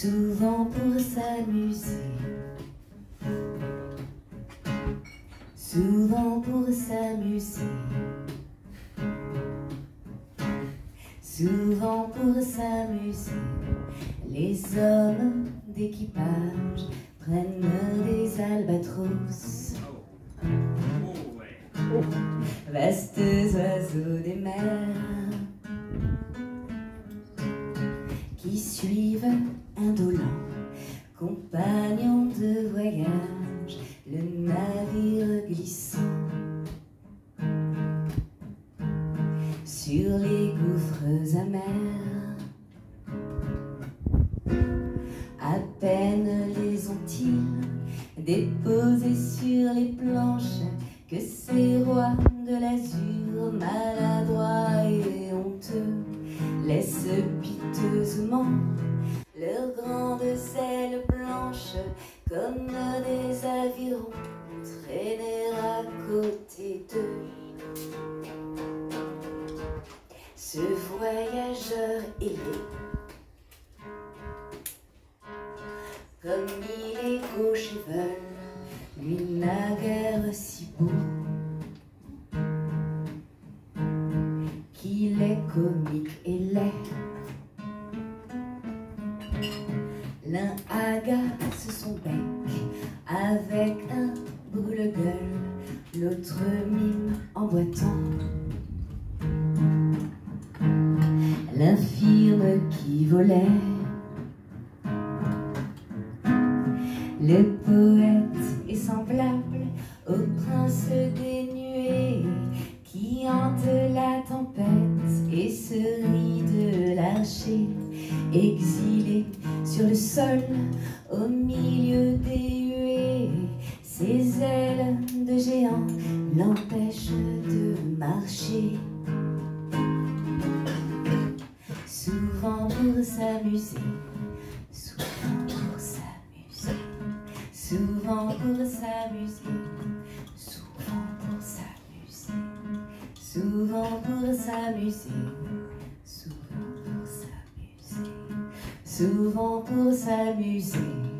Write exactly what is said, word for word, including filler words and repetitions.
souvent pour s'amuser, souvent pour s'amuser, souvent pour s'amuser. Les hommes d'équipage prennent des albatros, vastes oiseaux des mers, qui suivent indolents, compagnons de voyage, le navire glissant sur les gouffres amers. À peine les ont-ils déposés sur les planches que ces rois de l'azur, maladroits et honteux, laissent piteusement leurs grandes ailes blanches comme des avirons traîner à côté d'eux. Ce voyageur ailé, comme il est gauche et veule, lui n'a guère si beau qu'il est comique et laid. L'un agace son bec avec un brûle-gueule, l'autre mime en boitant. L'infirme qui volait, le poète est semblable au prince des nuées qui hante la tempête et se rit de l'archer, exilé sur le sol au milieu des huées. Ses ailes de géant l'empêchent de marcher. Souvent pour s'amuser, souvent pour s'amuser, souvent pour s'amuser, souvent pour s'amuser, souvent pour s'amuser, souvent pour s'amuser, souvent pour s'amuser.